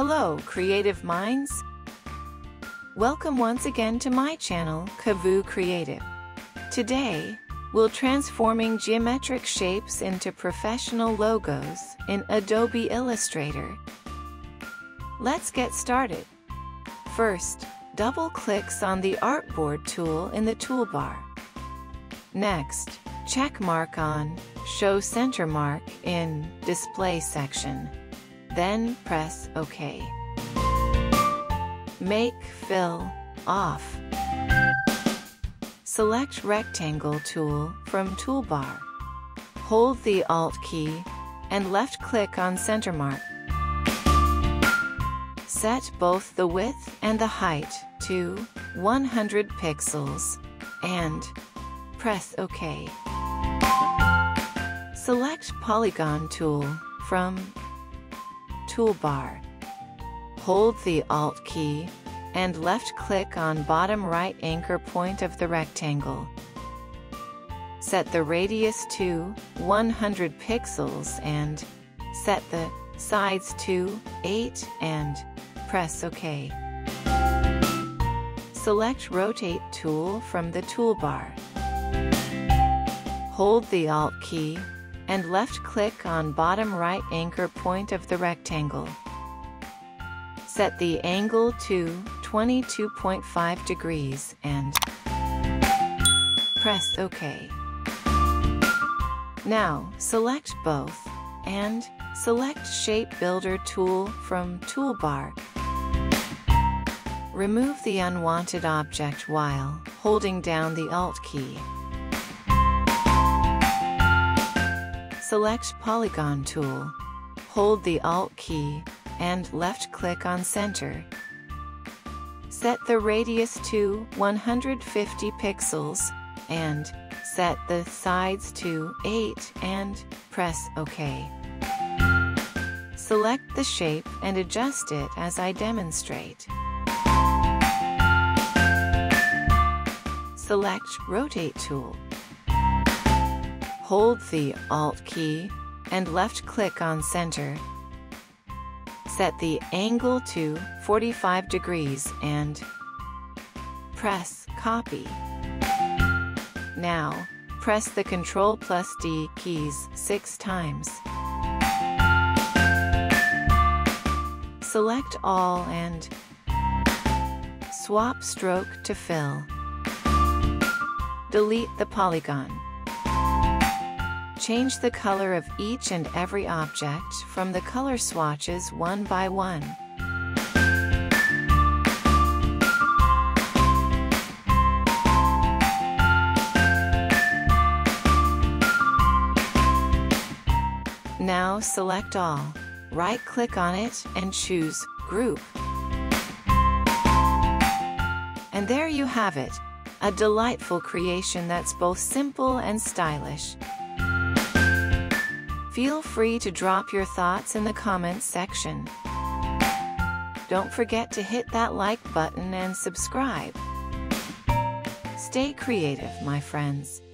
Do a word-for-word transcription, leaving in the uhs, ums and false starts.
Hello, creative minds! Welcome once again to my channel, Kavoo Creative. Today, we'll transforming geometric shapes into professional logos in Adobe Illustrator. Let's get started. First, double clicks on the Artboard tool in the toolbar. Next, check mark on Show Center Mark in Display section. Then press OK. Make Fill off. Select Rectangle tool from toolbar. Hold the Alt key and left-click on Center Mark. Set both the width and the height to one hundred pixels and press OK. Select Polygon tool from toolbar. Hold the Alt key and left-click on bottom right anchor point of the rectangle. Set the radius to one hundred pixels and set the sides to eight and press OK. Select Rotate tool from the toolbar. Hold the Alt key and left-click on bottom right anchor point of the rectangle. Set the angle to twenty-two point five degrees and press OK. Now, select both and select Shape Builder tool from toolbar. Remove the unwanted object while holding down the Alt key. Select Polygon tool. Hold the Alt key and left-click on Center. Set the radius to one hundred fifty pixels and set the sides to eight and press OK. Select the shape and adjust it as I demonstrate. Select Rotate tool. Hold the Alt key and left-click on Center. Set the angle to forty-five degrees and press Copy. Now, press the Control plus D keys six times. Select All and swap stroke to fill. Delete the polygon. Change the color of each and every object from the color swatches one by one. Now select all, right-click on it and choose Group. And there you have it, a delightful creation that's both simple and stylish. Feel free to drop your thoughts in the comments section. Don't forget to hit that like button and subscribe. Stay creative, my friends.